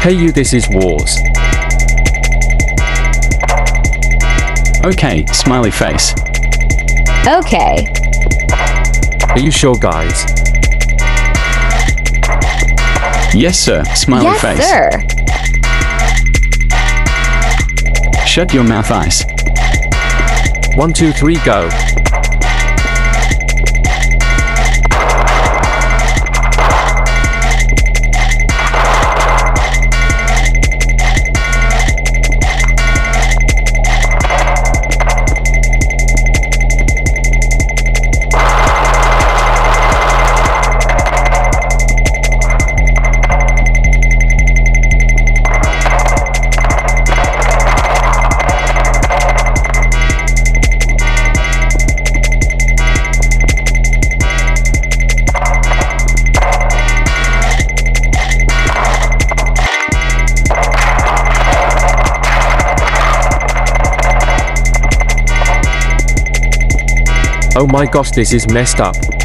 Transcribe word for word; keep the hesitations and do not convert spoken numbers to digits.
Hey you, this is Wars. Okay, smiley face. Okay. Are you sure, guys? Yes, sir. Smiley Yes, face. sir. Shut your mouth, Ice. One, two, three, go. Oh my gosh, this is messed up.